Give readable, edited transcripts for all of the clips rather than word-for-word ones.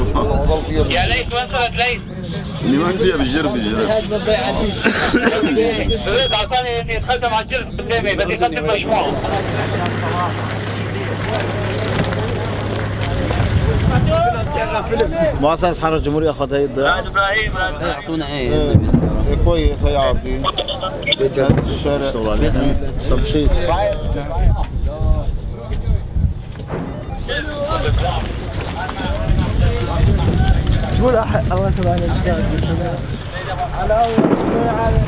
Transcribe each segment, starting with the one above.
يا ليت وين صرت ليت؟ اللي وين فيها بالجرب هذا البيع عندي. ليت اعطاني يتقدم على الجرب قدامي بدي اقدم مجموعه. مؤسسة حرس الجمهورية اخذ هي الضيعة. ابراهيم يعطونا ايه كويس هي عارفين. الشارع تمشيط. قول الله تبارك وتعالى على اول على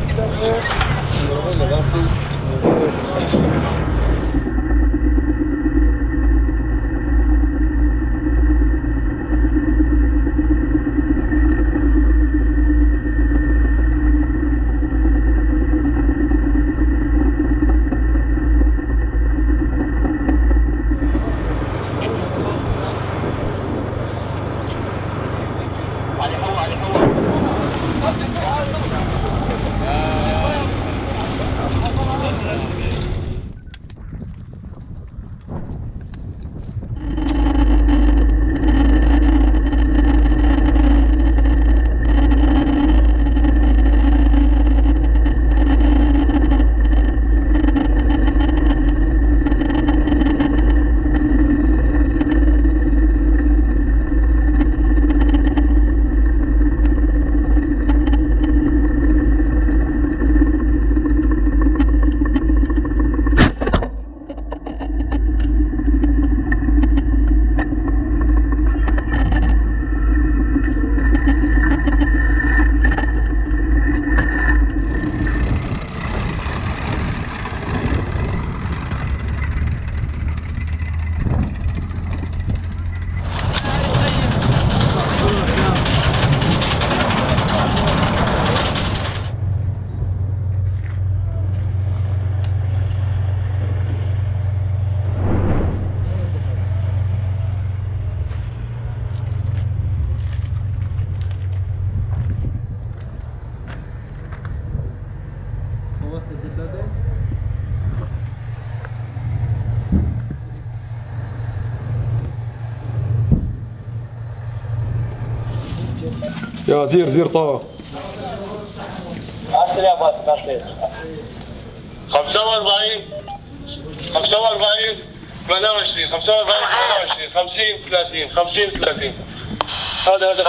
يا زير طه 45 45 28 45 28 50 30 50 30 هذا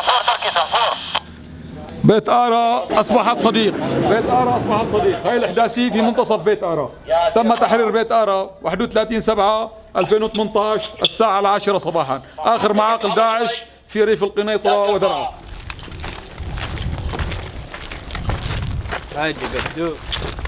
بيت آرا أصبحت صديق. بيت آرا أصبحت صديق. هاي الإحداثية في منتصف بيت آرا. تم تحرير بيت آرا 31/7/2018 الساعة 10 صباحا. آخر معاقل داعش في ريف القنيطرة ودرعا.